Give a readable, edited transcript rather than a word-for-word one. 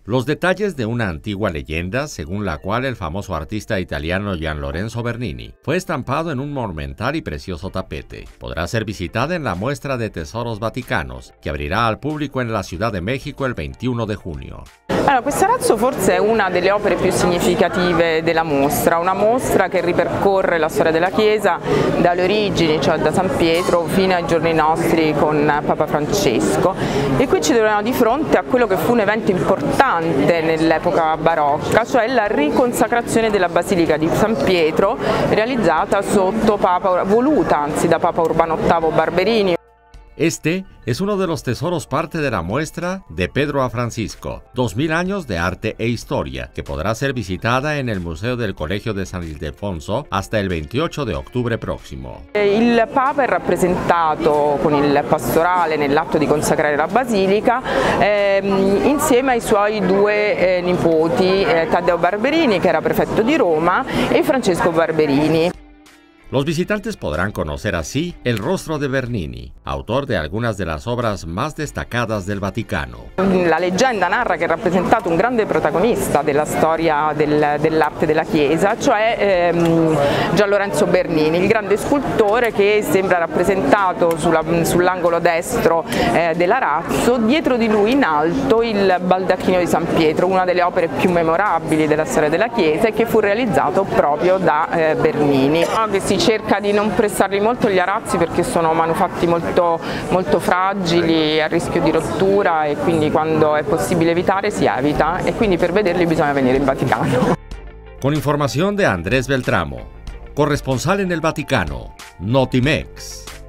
Los detalles de una antigua leyenda según la cual el famoso artista italiano Gian Lorenzo Bernini fue estampado en un monumental y precioso tapete. Podrá ser visitada en la muestra de tesoros vaticanos, que abrirá al público en la Ciudad de México el 21 de junio. Allora, questo arazzo forse è una delle opere più significative della mostra, una mostra che ripercorre la storia della Chiesa dalle origini, cioè da San Pietro, fino ai giorni nostri con Papa Francesco, e qui ci troviamo di fronte a quello che fu un evento importante nell'epoca barocca, cioè la riconsacrazione della Basilica di San Pietro, realizzata voluta da Papa Urbano VIII Barberini. Este es uno de los tesoros parte de la muestra De Pedro a Francisco, 2000 años de arte e historia, que podrá ser visitada en el Museo del Colegio de San Ildefonso hasta el 28 de octubre próximo. Il Papa è rappresentato con il pastorale nell'atto di consacrare la Basilica insieme ai suoi due nipoti, Taddeo Barberini, che era prefetto di Roma, e Francesco Barberini. Los visitantes podrán conocer así el rostro de Bernini, autor de algunas de las obras más destacadas del Vaticano. La leggenda narra che è rappresentato un grande protagonista della storia dell'arte della Chiesa, cioè Gian Lorenzo Bernini, il grande scultore che sembra rappresentato sull'angolo destro dell'arazzo, dietro di lui in alto il baldacchino di San Pietro, una delle opere più memorabili della storia della Chiesa e che fu realizzato proprio da Bernini. Che si cerca di non prestarli molto gli arazzi perché sono manufatti molto fragili, a rischio di rottura, e quindi quando è possibile evitare si evita, e quindi per vederli bisogna venire in Vaticano. Con información de Andrés Beltramo, corresponsal en el Vaticano, Notimex.